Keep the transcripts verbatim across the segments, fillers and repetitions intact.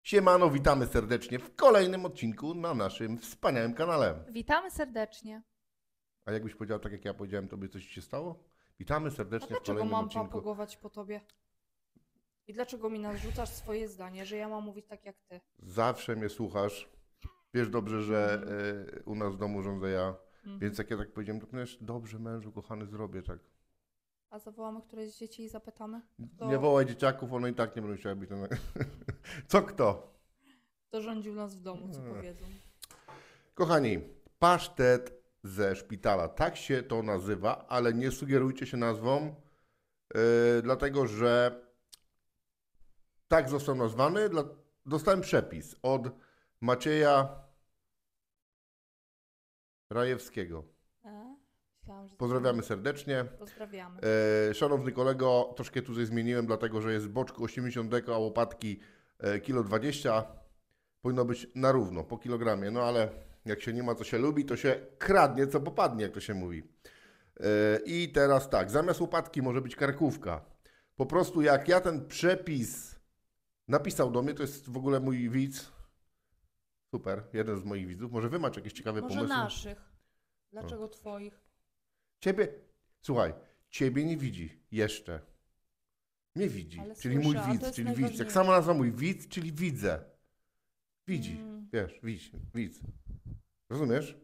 Siemano, witamy serdecznie w kolejnym odcinku na naszym wspaniałym kanale. Witamy serdecznie. A jakbyś powiedział tak, jak ja powiedziałem, to by coś ci się stało? Witamy A serdecznie w dlaczego kolejnym mam odcinku. papogować po tobie? I dlaczego mi narzucasz swoje zdanie, że ja mam mówić tak jak ty? Zawsze mnie słuchasz. Wiesz dobrze, że y, u nas w domu rządzę ja. Mhm. Więc jak ja tak powiedziałem, to powiesz, dobrze mężu, kochany, zrobię tak. A zawołamy któreś z dzieci i zapytamy? Kto, Nie wołaj dzieciaków, one i tak nie będą chciały być. Na... Co kto? kto rządził nas w domu, co Hmm. powiedzą. Kochani, pasztet ze szpitala. Tak się to nazywa, ale nie sugerujcie się nazwą, yy, dlatego że tak został nazwany. Dla... Dostałem przepis od Macieja Rajewskiego. E? Myślałam, że Pozdrawiamy serdecznie. Pozdrawiamy. E, szanowny kolego, troszkę tutaj zmieniłem, dlatego że jest w boczku osiemdziesiąt deko, a łopatki e, kilo dwadzieścia. Powinno być na równo, po kilogramie. No ale jak się nie ma, co się lubi, to się kradnie, co popadnie, jak to się mówi. E, I teraz tak, zamiast łopatki może być karkówka. Po prostu jak ja ten przepis napisał do mnie, to jest w ogóle mój widz. Super, jeden z moich widzów. Może wy macie jakieś ciekawe Może pomysły? naszych. Dlaczego twoich? Ciebie, słuchaj, ciebie nie widzi jeszcze. Nie widzi, Ale czyli słyszę, mój a to widz, jest czyli widz. Jak najważniejsze. sama nazwa mój widz, czyli widzę. Widzi, Mm. wiesz, widz, widz. Rozumiesz?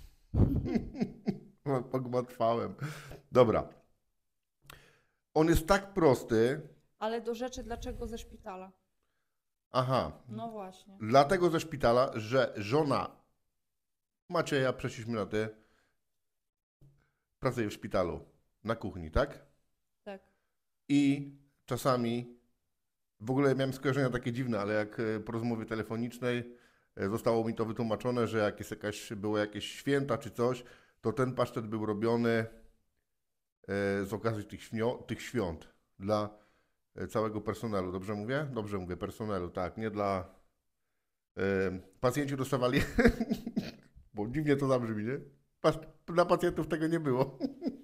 Pogmatwałem. Dobra. On jest tak prosty. Ale do rzeczy, dlaczego ze szpitala? Aha. No właśnie. Dlatego ze szpitala, że żona Macieja, przeszliśmy na ty, pracuje w szpitalu, na kuchni, tak? Tak. I czasami, w ogóle miałem skojarzenia takie dziwne, ale jak e, po rozmowie telefonicznej e, zostało mi to wytłumaczone, że jak jest jakaś, było jakieś święta czy coś, to ten pasztet był robiony e, z okazji tych, śmio- tych świąt dla e, całego personelu. Dobrze mówię? Dobrze mówię, personelu, tak, nie dla... E, pacjenci dostawali... Bo dziwnie to zabrzmi, nie? Pas- dla pacjentów tego nie było.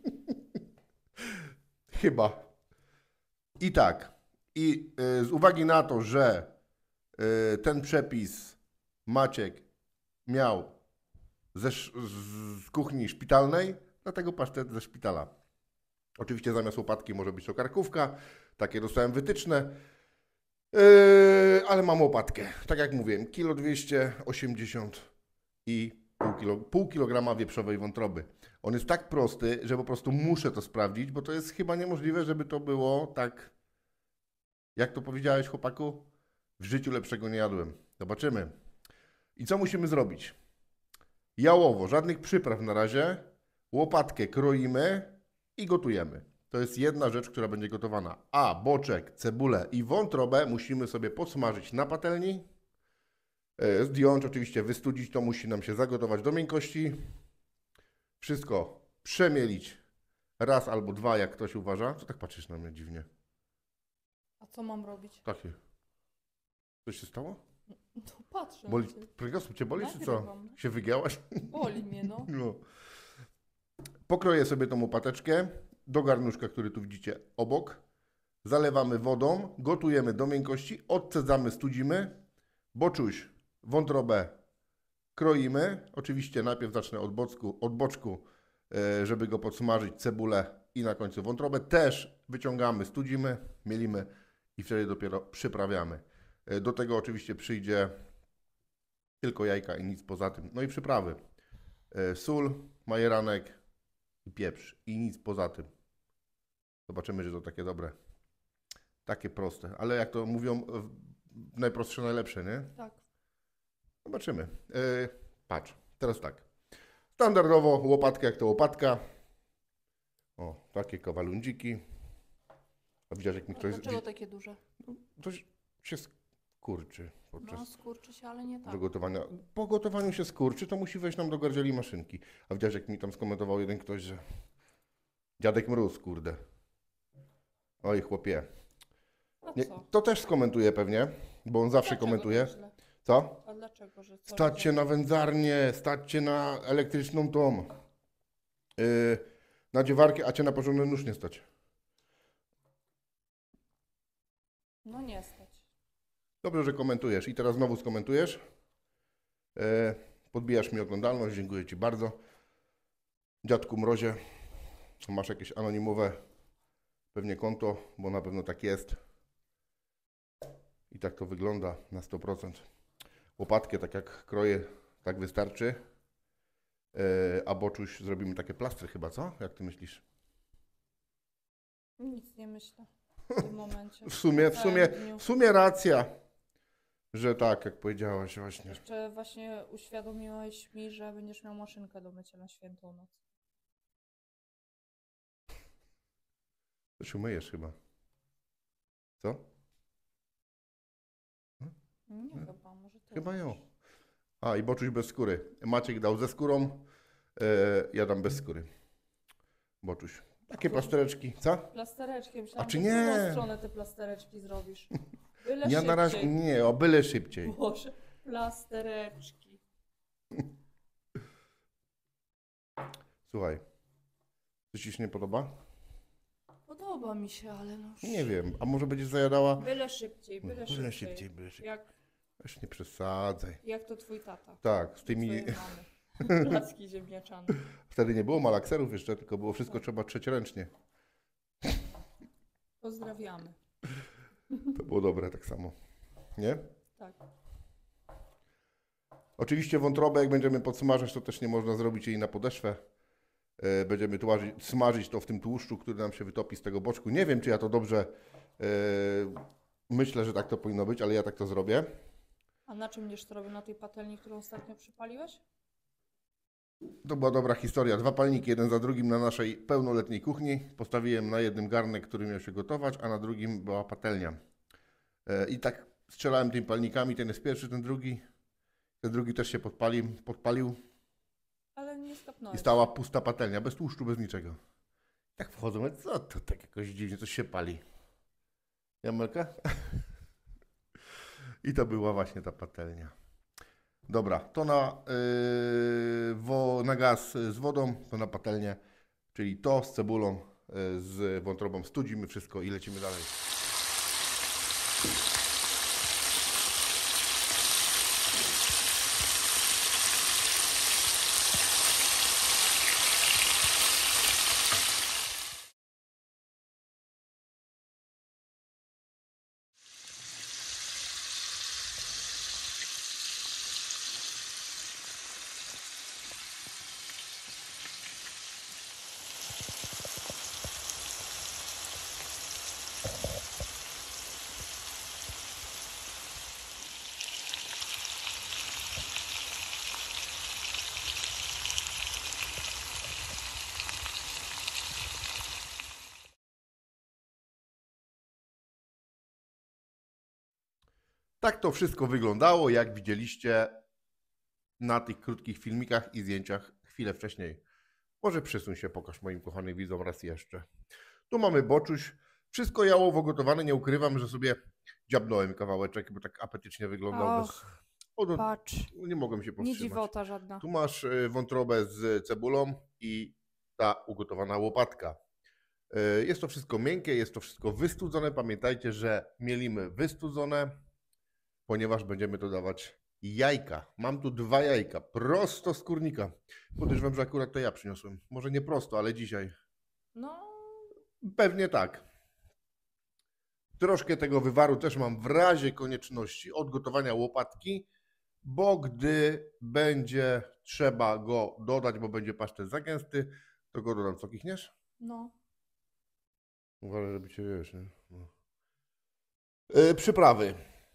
Chyba. I tak, i y, z uwagi na to, że y, ten przepis Maciek miał ze, sz- z, z kuchni szpitalnej, dlatego pasztet ze szpitala. Oczywiście zamiast łopatki może być to karkówka, takie dostałem wytyczne, yy, ale mam łopatkę. Tak jak mówiłem, kilo dwieście osiemdziesiąt i pół, kilo, pół kilograma wieprzowej wątroby. On jest tak prosty, że po prostu muszę to sprawdzić, bo to jest chyba niemożliwe, żeby to było tak, jak to powiedziałeś, chłopaku? W życiu lepszego nie jadłem. Zobaczymy. I co musimy zrobić? Jałowo, żadnych przypraw na razie. Łopatkę kroimy i gotujemy. To jest jedna rzecz, która będzie gotowana. A boczek, cebulę i wątrobę musimy sobie podsmażyć na patelni. E, Zdjąć, oczywiście wystudzić, to musi nam się zagotować do miękkości. Wszystko przemielić raz albo dwa, jak ktoś uważa. Co tak patrzysz na mnie dziwnie? A co mam robić? Takie. Coś się stało? No patrzę. Boli, na ciebie. kręgosłup cię boli, czy co? Nagrywam. Się wygięłaś? Boli mnie, no. No. Pokroję sobie tą łopateczkę do garnuszka, który tu widzicie obok. Zalewamy wodą, gotujemy do miękkości, odcedzamy, studzimy. Boczuś, wątrobę kroimy. Oczywiście najpierw zacznę od, bocku, od boczku, e, żeby go podsmażyć, cebulę i na końcu wątrobę. Też wyciągamy, studzimy, mielimy i wtedy dopiero przyprawiamy. E, Do tego oczywiście przyjdzie tylko jajka i nic poza tym. No i przyprawy. E, Sól, majeranek i pieprz i nic poza tym. Zobaczymy, że to takie dobre. Takie proste. Ale jak to mówią, w- najprostsze najlepsze, nie? Tak. Zobaczymy. E, patrz, teraz tak. Standardowo łopatka jak to łopatka. O, takie kawalundziki. A widziałeś, jak mi A ktoś... dlaczego takie duże? To się skurczy podczas No skurczy się, ale nie tak. do gotowania. Po gotowaniu się skurczy, to musi wejść nam do gardzieli maszynki. A widziałeś, jak mi tam skomentował jeden ktoś, że dziadek mróz, kurde. Oj, chłopie. A Nie, co? to też skomentuje pewnie, bo on zawsze Dlaczego komentuje. to źle? Co? A dlaczego, że co? Stać się na wędzarnię, stać się na elektryczną tą, yy, na dziewarkę, a cię na porządny nóż nie stać. No nie stać. Dobrze, że komentujesz. I teraz znowu skomentujesz. E, podbijasz mi oglądalność, dziękuję Ci bardzo. Dziadku Mrozie, masz jakieś anonimowe pewnie konto, bo na pewno tak jest. I tak to wygląda na sto procent. Łopatkę, tak jak kroję, tak wystarczy. E, a boczuś zrobimy takie plastry chyba, co? Jak Ty myślisz? Nic nie myślę w tym momencie. W sumie, w W sumie, całym dniu. w sumie racja, że tak, jak powiedziałaś właśnie. Jeszcze właśnie uświadomiłeś mi, że będziesz miał maszynkę do mycia na świętą noc. To się umyjesz chyba. Co? Nie chyba, może ty. Chyba ją. umiesz. A, i boczuś bez skóry. Maciek dał ze skórą, e, ja dam bez skóry. Boczuś. Takie plastereczki, co? Plastereczki, myślałam, A czy że nie? w drugą stronę te plastereczki zrobisz. Byle Ja na razie, szybciej. nie, o byle szybciej. Boże, plastereczki. Słuchaj, coś Ci się nie podoba? Podoba mi się, ale no już... Nie wiem, a może będziesz zajadała? Byle szybciej, byle, Byle szybciej. szybciej, byle szybciej. Jak, Weź nie przesadzaj. jak to twój tata. Tak, z tymi... Twojej mamy. Placki ziemniaczane. Wtedy nie było malakserów jeszcze, tylko było wszystko trzeba trzecioręcznie. Pozdrawiamy. To było dobre tak samo. Nie? Tak. Oczywiście wątrobę, jak będziemy podsmażać, to też nie można zrobić jej na podeszwę. E, Będziemy tłażyć, smażyć to w tym tłuszczu, który nam się wytopi z tego boczku. Nie wiem, czy ja to dobrze... e, Myślę, że tak to powinno być, ale ja tak to zrobię. A na czym będziesz to robił? Na tej patelni, którą ostatnio przypaliłeś? To była dobra historia. Dwa palniki, jeden za drugim na naszej pełnoletniej kuchni. Postawiłem na jednym garnek, który miał się gotować, a na drugim była patelnia. E, I tak strzelałem tymi palnikami, ten jest pierwszy, ten drugi. Ten drugi też się podpalił, podpalił Ale nie i skapnąłeś. stała pusta patelnia, bez tłuszczu, bez niczego. Tak wchodzą, mówię, co to tak jakoś dziwnie, coś się pali. Jamelka? I to była właśnie ta patelnia. Dobra, to na, yy, wo, na gaz z wodą, to na patelnię, czyli to z cebulą, yy, z wątrobą. Studzimy wszystko i lecimy dalej. Tak to wszystko wyglądało, jak widzieliście na tych krótkich filmikach i zdjęciach chwilę wcześniej. Może przesuń się, pokaż moim kochanym widzom raz jeszcze. Tu mamy boczuś. Wszystko jałowo gotowane, nie ukrywam, że sobie dziabnąłem kawałeczek, bo tak apetycznie wyglądał. Bez... Och, O, no, patrz. nie mogłem się Nie powstrzymać. dziwota żadna. Tu masz y, wątrobę z cebulą i ta ugotowana łopatka. Y, Jest to wszystko miękkie, jest to wszystko wystudzone. Pamiętajcie, że mielimy wystudzone, ponieważ będziemy dodawać jajka. Mam tu dwa jajka, prosto z kurnika. Podejrzewam, że akurat to ja przyniosłem. Może nie prosto, ale dzisiaj. No, Pewnie tak. Troszkę tego wywaru też mam w razie konieczności odgotowania łopatki, bo gdy będzie trzeba go dodać, bo będzie pasztet za gęsty, to go dodam. Co kichniesz? no. Uważaj, żeby cię wiesz. Nie? No. Yy, przyprawy.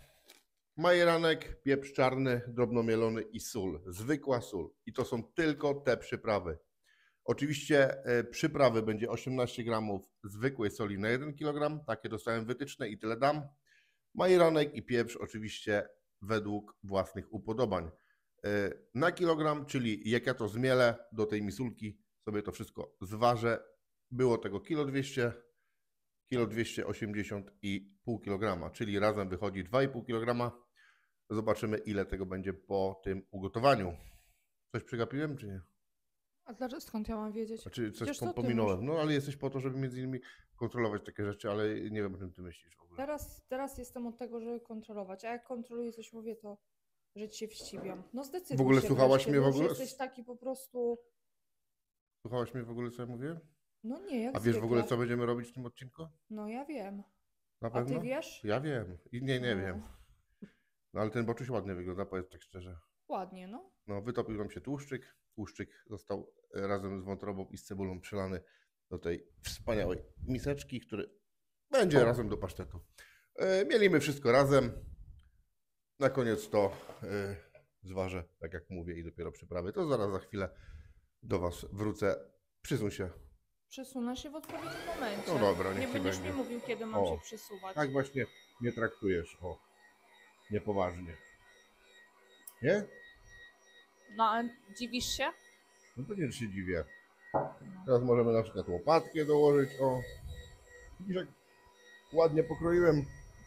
Majeranek, pieprz czarny, drobno mielony i sól. Zwykła sól. I to są tylko te przyprawy. Oczywiście e, przyprawy będzie osiemnaście gramów zwykłej soli na jeden kilogram. Takie dostałem wytyczne i tyle dam. Majeranek i pieprz oczywiście według własnych upodobań. E, na kilogram, czyli jak ja to zmielę do tej misulki, sobie to wszystko zważę. Było tego kilo dwieście, kilo dwieście osiemdziesiąt i pół kilograma, czyli razem wychodzi dwa i pół kilograma. Zobaczymy, ile tego będzie po tym ugotowaniu. Coś przegapiłem, czy nie? A dlaczego skąd ja mam wiedzieć? Znaczy coś Przecież to pom- ty pominąłem. masz. No ale jesteś po to, żeby między innymi kontrolować takie rzeczy, ale nie wiem, o czym ty myślisz w ogóle. Teraz, teraz jestem od tego, żeby kontrolować, a jak kontroluję coś mówię, to że ci się wścibiam. No zdecyduj W ogóle się słuchałaś wreszcie, mnie w bo już ogóle? jesteś taki po prostu... Słuchałaś mnie w ogóle, co ja mówię? No nie, jak A wiesz w ogóle, zwykle. co będziemy robić w tym odcinku? No ja wiem. Na A pewno? ty wiesz? Ja wiem. I nie, nie No. wiem. No ale ten boczuś ładnie wygląda, powiedz tak szczerze. Ładnie, no. No, wytopił nam się tłuszczyk. Tłuszczyk został e, razem z wątrobą i z cebulą przelany do tej wspaniałej miseczki, który będzie razem do pasztetu. E, mielimy wszystko razem. Na koniec to e, zważę, tak jak mówię, i dopiero przyprawy. To zaraz za chwilę do Was wrócę. Przysuń się. Przesunę się w odpowiednim momencie. No dobra, niech Nie ci będziesz będzie. mi mówił, kiedy mam O, się przesuwać. Tak właśnie nie traktujesz. O, niepoważnie. Nie? No, a dziwisz się? No to nie się dziwię. No. Teraz możemy na przykład łopatkę dołożyć. O, widzisz jak ładnie pokroiłem.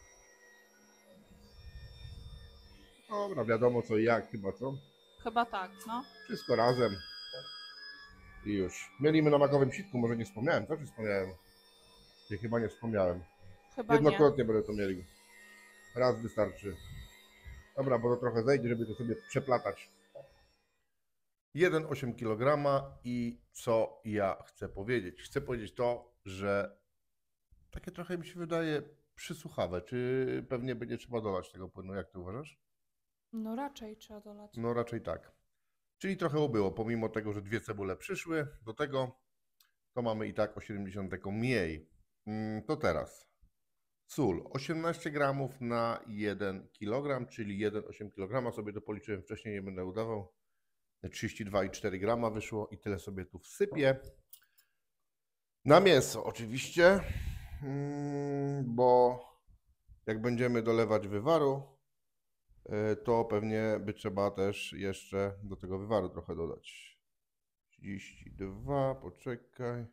Dobra, wiadomo co i jak chyba, co? Chyba tak, no. Wszystko razem. I już. Mielimy na makowym sitku, może nie wspomniałem, co czy wspomniałem? Nie, chyba nie wspomniałem. Chyba nie. Jednokrotnie będę to mieli. Raz wystarczy. Dobra, bo to trochę zejdzie, żeby to sobie przeplatać. jeden przecinek osiem kilograma i co ja chcę powiedzieć? Chcę powiedzieć to, że takie trochę mi się wydaje przysłuchawe. Czy pewnie będzie trzeba dolać tego płynu? Jak ty uważasz? No raczej trzeba dolać. No raczej tak. Czyli trochę ubyło, pomimo tego, że dwie cebule przyszły do tego, to mamy i tak o siedemdziesiąt mniej. Mm, To teraz sól osiemnaście gramów na jeden kilogram, czyli jeden przecinek osiem kilograma. Sobie to policzyłem wcześniej, nie będę udawał. trzydzieści dwa przecinek cztery grama wyszło i tyle sobie tu wsypię. Na mięso oczywiście, mm, bo jak będziemy dolewać wywaru, y, to pewnie by trzeba też jeszcze do tego wywaru trochę dodać. trzydzieści dwa, poczekaj.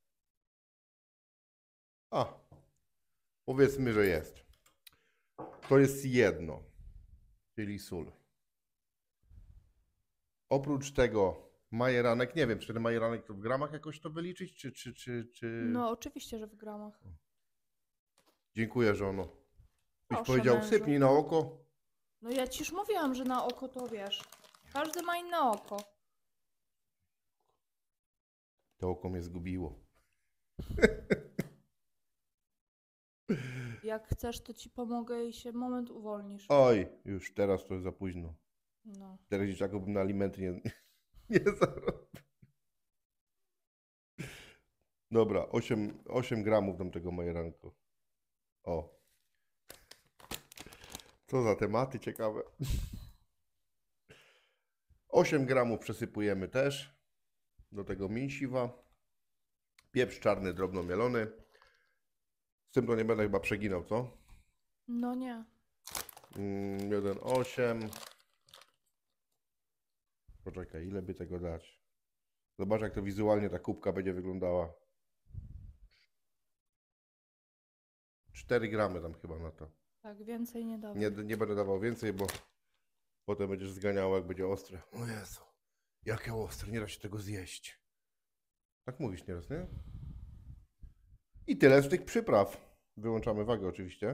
A, powiedzmy, że jest. To jest jedno, czyli sól. Oprócz tego majeranek, nie wiem, czy ten majeranek to w gramach jakoś to wyliczyć, czy, czy, czy, czy... No oczywiście, że w gramach. Dziękuję, żono. Byś Proszę, powiedział, mężu. sypnij na oko. No ja ci już mówiłam, że na oko to wiesz. Każdy ma inne oko. To oko mnie zgubiło. Jak chcesz, to ci pomogę i się moment uwolnisz. Oj, już teraz to jest za późno. No. Teraz dzieciaku bym na alimenty nie, nie zarobił. Dobra, osiem, osiem gramów dam tego majeranku. O. Co za tematy ciekawe. osiem gramów przesypujemy też do tego mięsiwa. Pieprz czarny drobno mielony. Z tym to nie będę chyba przeginał, co? No nie. Mm, jeden przecinek osiem. Poczekaj, ile by tego dać? Zobacz, jak to wizualnie ta kubka będzie wyglądała. cztery gramy tam chyba na to. Tak, więcej nie dam. Nie, nie będę dawał więcej, bo potem będziesz zganiał, jak będzie ostre. O Jezu, jakie ostre, nie da się tego zjeść. Tak mówisz nieraz, nie? I tyle z tych przypraw. Wyłączamy wagę oczywiście.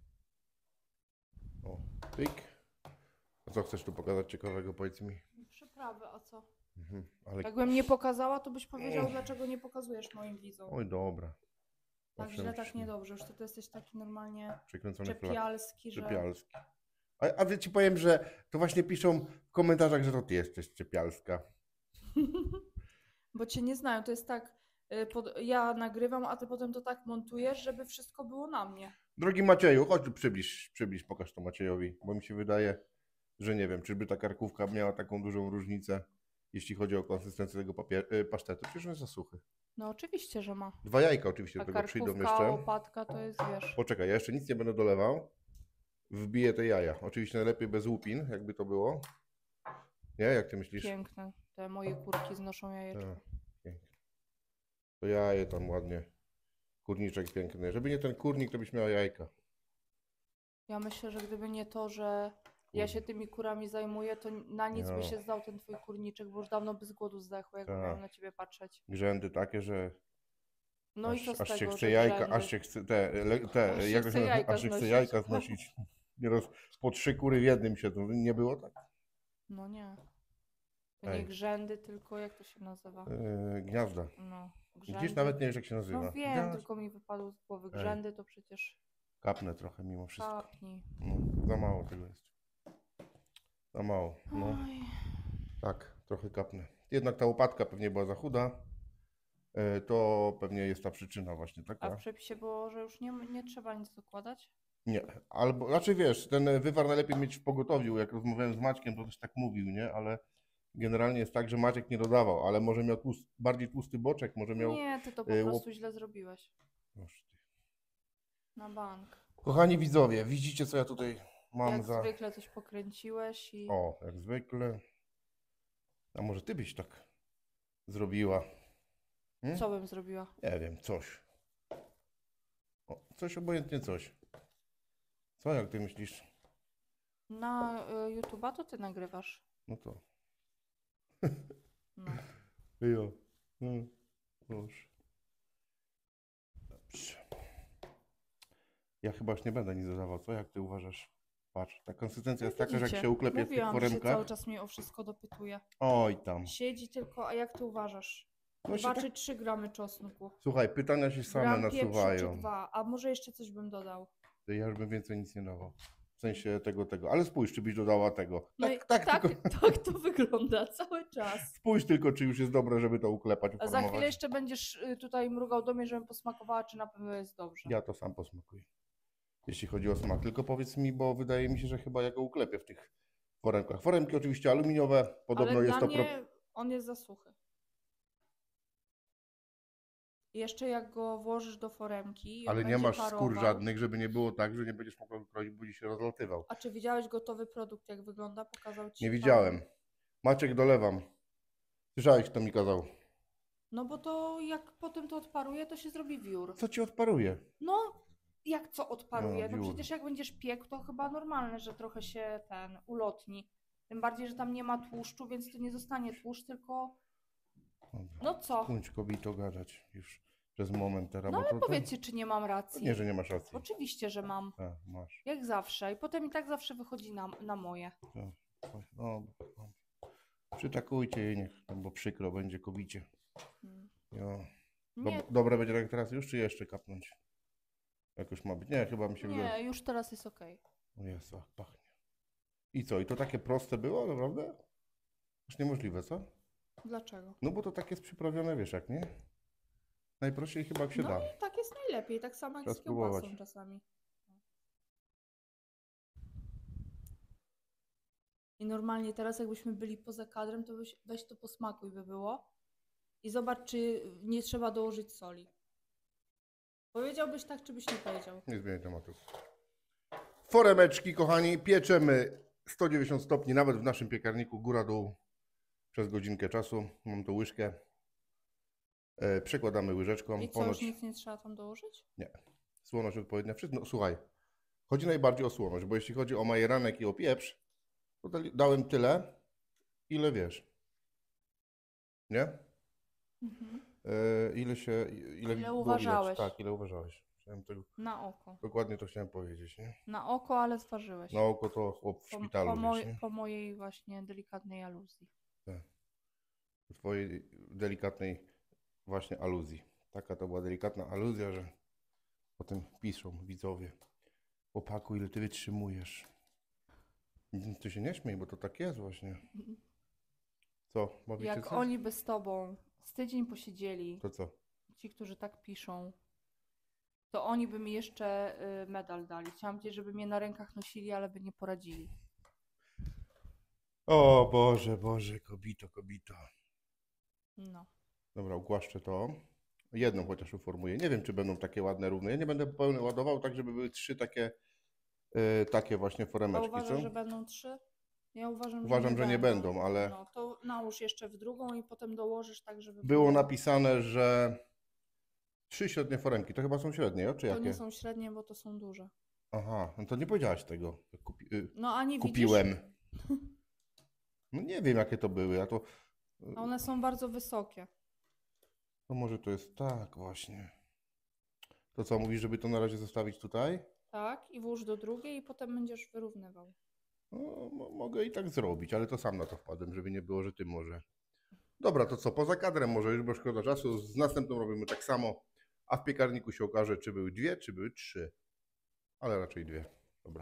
O, pyk. A co chcesz tu pokazać ciekawego, powiedz mi? Przyprawy, a co? Mhm, ale... Jakbym nie pokazała, to byś powiedział, dlaczego nie pokazujesz moim widzom. Oj, dobra. Tak Owszem, źle, tak niedobrze. Już ty, ty jesteś taki normalnie Przykręcony flag. czepialski, że... Czepialski. A, a wie- ci powiem, że to właśnie piszą w komentarzach, że to ty jesteś czepialska. Bo cię nie znają. To jest tak, y, pod... ja nagrywam, a ty potem to tak montujesz, żeby wszystko było na mnie. Drogi Macieju, chodź tu przybliż, przybliż, pokaż to Maciejowi, bo mi się wydaje, że nie wiem, czyżby ta karkówka miała taką dużą różnicę, jeśli chodzi o konsystencję tego papier- y, pasztetu. Przecież on jest za suchy. No oczywiście, że ma. Dwa jajka oczywiście Ta do tego przyjdą karkówka, jeszcze. łopatka to jest, wiesz... Poczekaj, ja jeszcze nic nie będę dolewał. Wbiję te jaja. Oczywiście najlepiej bez łupin, jakby to było. Nie? Jak ty myślisz? Piękne. Te moje kurki znoszą jajeczko. Tak, pięknie. To jaje tam ładnie. Kurniczek piękny. Żeby nie ten kurnik, to byś miała jajka. Ja myślę, że gdyby nie to, że ja się tymi kurami zajmuję, to na nic by No. się zdał ten twój kurniczek, bo już dawno by z głodu zdechł, jak Tak. miałem na ciebie patrzeć. Grzędy takie, że No i aż, co z aż tego, się że chce jajka, rzędy? aż się chce te, le, te Aż się jak to chce się nazywa? jajka Aż się chce znosić. jajka znosić. Nieraz po trzy kury w jednym siedzą. Nie było tak? No nie. To Ej. nie grzędy, tylko jak to się nazywa? Yy, gniazda. No, Gdzieś grzędy. nawet nie wiesz jak się nazywa. No wiem, Gniazd- tylko mi wypadło z głowy. Ej. Grzędy to przecież Kapnę trochę mimo wszystko. kapni. No, za mało tego jest. Za mało. No. Oj. Tak, trochę kapnę. Jednak ta łopatka pewnie była za chuda. E, To pewnie jest ta przyczyna właśnie A w taka. przepisie było, że już nie, nie trzeba nic dokładać? Nie, albo, znaczy wiesz, ten wywar najlepiej mieć w pogotowiu. Jak rozmawiałem z Maćkiem, to też tak mówił, nie? Ale generalnie jest tak, że Maciek nie dodawał, ale może miał tłust, bardziej tłusty boczek, może miał... Nie, ty to po y, łop- prostu źle zrobiłeś. Boże ty. Na bank. Kochani widzowie, widzicie co ja tutaj mam Jak za... zwykle coś pokręciłeś i... O, jak zwykle. A może ty byś tak zrobiła? Hmm? Co bym zrobiła? Nie wiem, coś. O, coś, obojętnie coś. Co, jak ty myślisz? Na y, YouTube'a to ty nagrywasz. No to. No. Jo. No, proszę. Dobrze. Ja chyba już nie będę nic dodawał, co? Jak ty uważasz? Patrz, ta konsystencja jest taka, że jak Widzicie? się uklepie w tych Mówiłam, że cały foremkach. czas mnie o wszystko dopytuje. Oj tam. Siedzi tylko, a jak ty uważasz? No się Dwa tak... czy trzy gramy czosnku? Słuchaj, pytania się same Gram pieprzu czy nasuwają. dwa? A może jeszcze coś bym dodał? Ja już bym więcej nic nie dawał. W sensie tego, tego. Ale spójrz, czy byś dodała tego. No Tak, i tak, tak, tylko... tak to wygląda cały czas. Spójrz tylko, czy już jest dobre, żeby to uklepać, A za uformować. chwilę jeszcze będziesz y, tutaj mrugał do mnie, żebym posmakowała, czy na pewno jest dobrze. Ja to sam posmakuję. Jeśli chodzi o smak. Tylko powiedz mi, bo wydaje mi się, że chyba ja go uklepię w tych foremkach. Foremki oczywiście aluminiowe. Podobno Ale jest dla to... Pro... mnie on jest za suchy. I jeszcze jak go włożysz do foremki, jak Ale nie będzie masz skór parował- żadnych, żeby nie było tak, że nie będziesz mogła go kroić, będzie się rozlatywał. A czy widziałeś gotowy produkt, jak wygląda? Pokazał ci Nie pan? widziałem. Maciek, dolewam. Słyszałeś, kto mi kazał. No bo to jak potem to odparuje, to się zrobi wiór. Co ci odparuje? No, jak co odparuje? No, No wiór. przecież jak będziesz piekł, to chyba normalne, że trochę się ten ulotni. Tym bardziej, że tam nie ma tłuszczu, więc to nie zostanie tłuszcz, tylko... Dobra. No co? Bądź kobito gadać już przez moment teraz. No bo ale to, to... powiedzcie, czy nie mam racji. Nie, że nie masz racji. Oczywiście, że mam. A, masz. Jak zawsze. I potem i tak zawsze wychodzi na, na moje. To, no, no. Przytakujcie jej, niech, no bo przykro będzie kobicie. Mm. Jo. Nie, Dob- dobre będzie tak teraz już, czy jeszcze kapnąć? Jak już ma być? Nie, chyba mi się wydaje. nie, już teraz jest okej. O Jezu, jak pachnie. I co? I to takie proste było, naprawdę? Już niemożliwe, co? Dlaczego? No bo to tak jest przyprawione, wiesz jak, nie? Najprościej chyba jak się No da. i tak jest najlepiej, tak samo jak Trzeba z kiełbasą spróbować. czasami. I normalnie teraz jakbyśmy byli poza kadrem, to weź, weź to posmakuj by było. I zobacz, czy nie trzeba dołożyć soli. Powiedziałbyś tak, czy byś nie powiedział? Nie zmienię tematu. Foremeczki, kochani, pieczemy sto dziewięćdziesiąt stopni, nawet w naszym piekarniku, góra-dół, przez godzinkę czasu. Mam tu łyżkę. E, przekładamy łyżeczką. I co, już Ponoć nic nie trzeba tam dołożyć? słoność odpowiednia. Wszystko. No, słuchaj, chodzi najbardziej o słoność, bo jeśli chodzi o majeranek i o pieprz, to dali- dałem tyle, ile wiesz. Nie? Mhm. E, ile się, ile, Ile było uważałeś. Widać. Tak, ile uważałeś. Chciałem tego, Na oko. dokładnie to chciałem powiedzieć, nie? Na oko, ale zważyłeś. Na oko to chłop w po, szpitalu, po, wiesz, moj, nie? po mojej właśnie delikatnej aluzji. Po twojej delikatnej właśnie aluzji. Taka to była delikatna aluzja, że potem piszą widzowie. Chłopaku, ile ty wytrzymujesz? Ty się nie śmiej, bo to tak jest właśnie. Co? Bawicie Jak coś? oni by z tobą z tydzień posiedzieli, To co? ci, którzy tak piszą, to oni by mi jeszcze y, medal dali. Chciałam powiedzieć, żeby mnie na rękach nosili, ale by nie poradzili. O Boże, Boże, kobito, kobito. No. Dobra, ugłaszczę to. Jedną chociaż uformuję. Nie wiem, czy będą takie ładne, równe. Ja nie będę pełny ładował, tak żeby były trzy takie, yy, takie właśnie A foremeczki, uważasz, co? że będą trzy? Ja uważam, Uważam, że nie, że nie będą. będą, ale- No, to nałóż jeszcze w drugą i potem dołożysz tak, żeby... Było napisane, że trzy średnie foremki. To chyba są średnie, jo? Czy To jakie? nie są średnie, bo to są duże. Aha, no to nie powiedziałaś tego. Kupi... y, No a nie Kupiłem. widzisz? No nie wiem, jakie to były. Ja to... A one są bardzo wysokie. No może to jest tak właśnie. To co, mówisz, żeby to na razie zostawić tutaj? Tak, i włóż do drugiej i potem będziesz wyrównywał. No, mo- mogę i tak zrobić, ale to sam na to wpadłem, żeby nie było, że ty może. Dobra, to co, poza kadrem może już, bo szkoda czasu. Z następną robimy tak samo, a w piekarniku się okaże, czy były dwie, czy były trzy. Ale raczej dwie. Dobra.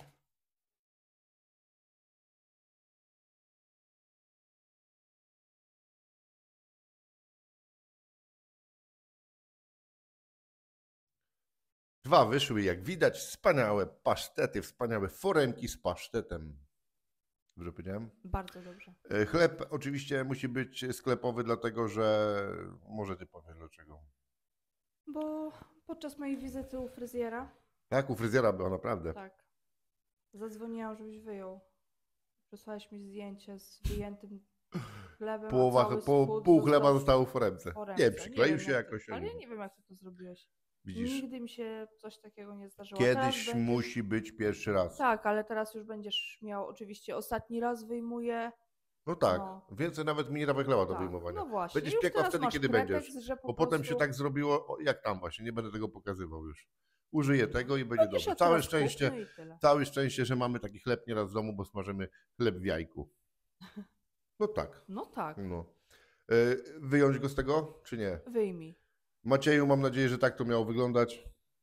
Dwa wyszły, jak widać, wspaniałe pasztety, wspaniałe foremki z pasztetem. Dobrze powiedziałem? Bardzo dobrze. E, Chleb oczywiście musi być sklepowy, dlatego że może ty powiesz dlaczego. Bo podczas mojej wizyty u fryzjera, Tak, u fryzjera była naprawdę. tak, zadzwoniłam, żebyś wyjął. Przesłałeś mi zdjęcie z wyjętym chlebem, Połowa, a cały po, spód pół został chleba zostało w foremce. w foremce. Nie, przykleił wiem, się jak to- jakoś. Ale ani- ja nie wiem, jak ty to zrobiłeś. Widzisz, Nigdy mi się coś takiego nie zdarzyło. A teraz kiedyś będziesz- musi być pierwszy raz. Tak, ale teraz już będziesz miał, oczywiście ostatni raz wyjmuję. No tak, No. więcej nawet mi nie dawaj chleba do Tak, wyjmowania. no właśnie. Będziesz Już piekła teraz wtedy, masz kiedy pretekst, będziesz. że po Bo potem się prostu tak zrobiło, o, jak tam właśnie, nie będę tego pokazywał już. Użyję tego i będzie będziesz dobrze. jadł Całe raz szczęście, kup, no i tyle. całe szczęście, że mamy taki chleb nieraz w domu, bo smażymy chleb w jajku. No tak, No tak, no. E, Wyjąć go z tego, czy nie? wyjmij. Macieju, mam nadzieję, że tak to miało wyglądać.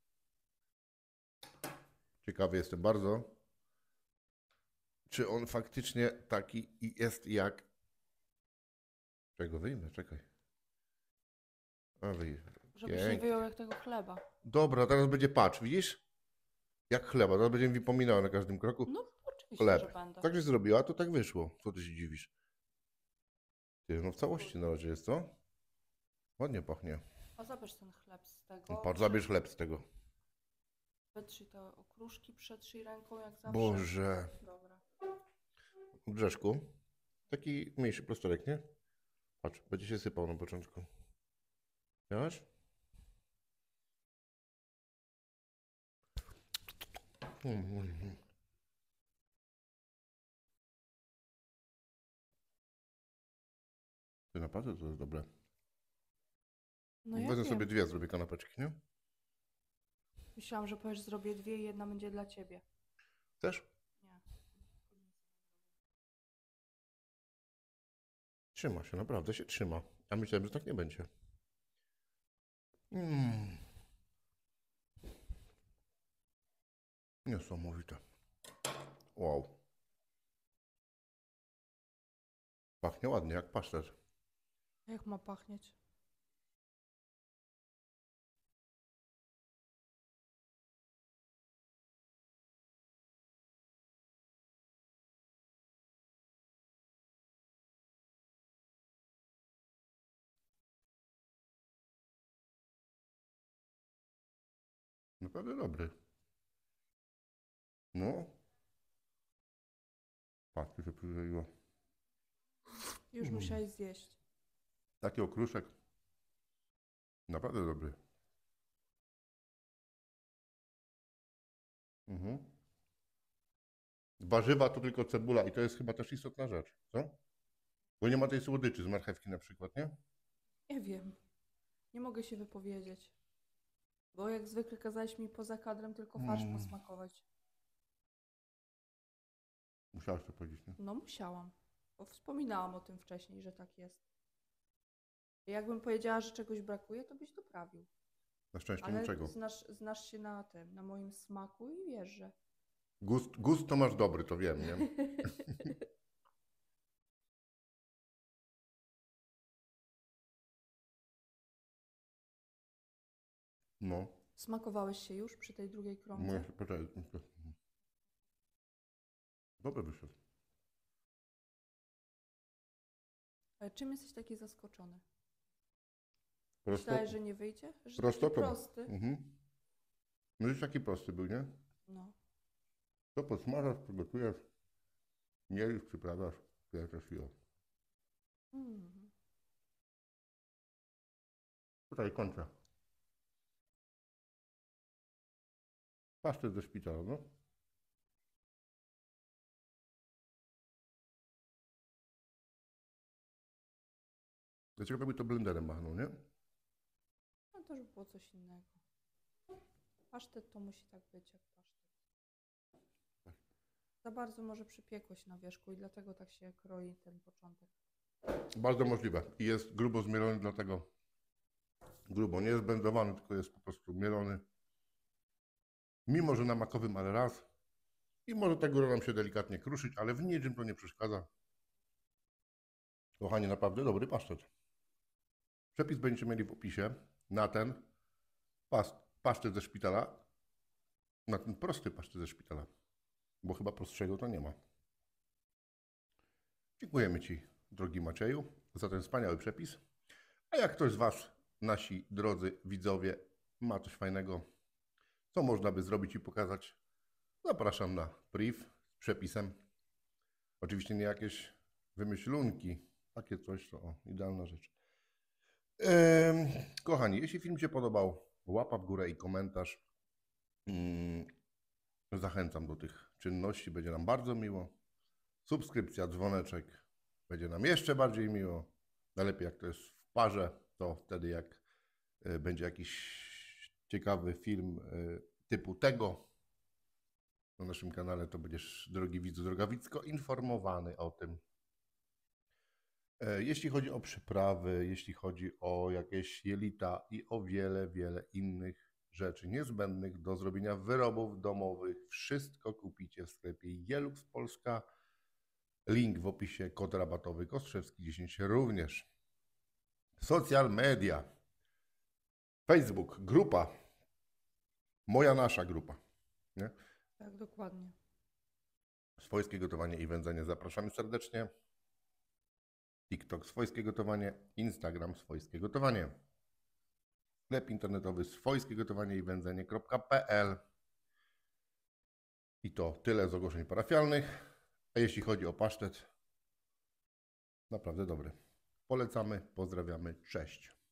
Ciekawy jestem bardzo, czy on faktycznie taki i jest jak... Czego wyjmę? Czekaj. A wyjmę. Żebyś nie Pięknie. wyjął jak tego chleba. Dobra, teraz będzie patrz, widzisz? Jak chleba, teraz będzie mi wypominała na każdym kroku. No oczywiście, Chleb. że będę. Tak się zrobiła, to tak wyszło. Co ty się dziwisz? Ty, no w całości na razie jest, co? Ładnie pachnie. A zabierz ten chleb z tego. No, patrz, zabierz chleb z tego. Przetrzyj te okruszki, przetrzyj ręką jak zawsze. Boże. Dobra. Brzeszku. Taki mniejszy plasterek, nie? Patrz, będzie się sypał na początku. Widziałeś? Mm, mm, mm. Ty naprawdę to jest dobre. No ja Wezmę wiem. sobie dwie, zrobię kanapeczki, nie? Myślałam, że powiesz, zrobię dwie i jedna będzie dla ciebie. Też? Nie. Trzyma się, naprawdę się trzyma. Ja myślałem, że tak nie będzie. Mm. Niesamowite. Wow. Pachnie ładnie, jak pasztet. Jak ma pachnieć? Naprawdę dobry. No. Patrz, tu się przyzwoliło. Już Mm. musiałeś zjeść. Taki okruszek. Naprawdę dobry. Mhm. Warzywa to tylko cebula i to jest chyba też istotna rzecz, co? Bo nie ma tej słodyczy z marchewki na przykład, nie? Nie wiem. Nie mogę się wypowiedzieć. Bo jak zwykle kazałeś mi poza kadrem tylko farsz Mm. posmakować. Musiałeś to powiedzieć, nie? No musiałam. Bo wspominałam o tym wcześniej, że tak jest. Jakbym powiedziała, że czegoś brakuje, to byś doprawił. Na szczęście Ale niczego. znasz, znasz się na tym, na moim smaku i wiesz, że... Gust, gust to masz dobry, to wiem, nie? No. Smakowałeś się już przy tej drugiej kromce? Moje, poczekaj. Dobry wyszedł. Ale czym jesteś taki zaskoczony? Prosto? Myślałeś, że nie wyjdzie? Że Prosto taki to- prosty? Mhm. No już taki prosty był, nie? No. To podsmażasz, przygotujesz, mielisz, przyprawiasz, pieczesz i o. Mm. Tutaj kończę. Pasztet ze szpitala, no. Dlaczego by to blenderem machnął, nie? No to już było coś innego. pasztet to musi tak być jak pasztet. Za bardzo może przypiekłeś na wierzchu i dlatego tak się kroi ten początek. Bardzo możliwe. I jest grubo zmielony, dlatego grubo. Nie jest blendowany, tylko jest po prostu mielony. Mimo, że na makowym, ale raz. I może ta góra nam się delikatnie kruszyć, ale w niczym to nie przeszkadza. Kochani, naprawdę dobry pasztet. Przepis będziecie mieli w opisie na ten past, pasztet ze szpitala. Na ten prosty pasztet ze szpitala. Bo chyba prostszego to nie ma. Dziękujemy Ci, drogi Macieju, za ten wspaniały przepis. A jak ktoś z Was, nasi drodzy widzowie, ma coś fajnego, co można by zrobić i pokazać, zapraszam na priv z przepisem. Oczywiście nie jakieś wymyślunki, takie coś to o, idealna rzecz. Ehm, kochani, jeśli film się podobał, łapa w górę i komentarz. Hmm, zachęcam do tych czynności, będzie nam bardzo miło. Subskrypcja, dzwoneczek, będzie nam jeszcze bardziej miło. Najlepiej jak to jest w parze, to wtedy jak y, będzie jakiś ciekawy film y, typu tego na naszym kanale, to będziesz, drogi widzu, droga widzko, informowany o tym. E, jeśli chodzi o przyprawy, jeśli chodzi o jakieś jelita i o wiele, wiele innych rzeczy niezbędnych do zrobienia wyrobów domowych, wszystko kupicie w sklepie Jelux Polska. Link w opisie, kod rabatowy Kostrzewski dziesięć również. Social media. Facebook, grupa. Moja nasza grupa. Nie? Tak, dokładnie. Swojskie gotowanie i wędzenie. Zapraszamy serdecznie. TikTok swojskie gotowanie. Instagram swojskie gotowanie. Sklep internetowy swojskie gotowanie i wędzenie.pl. I to tyle z ogłoszeń parafialnych. A jeśli chodzi o pasztet, naprawdę dobry. Polecamy, pozdrawiamy, cześć.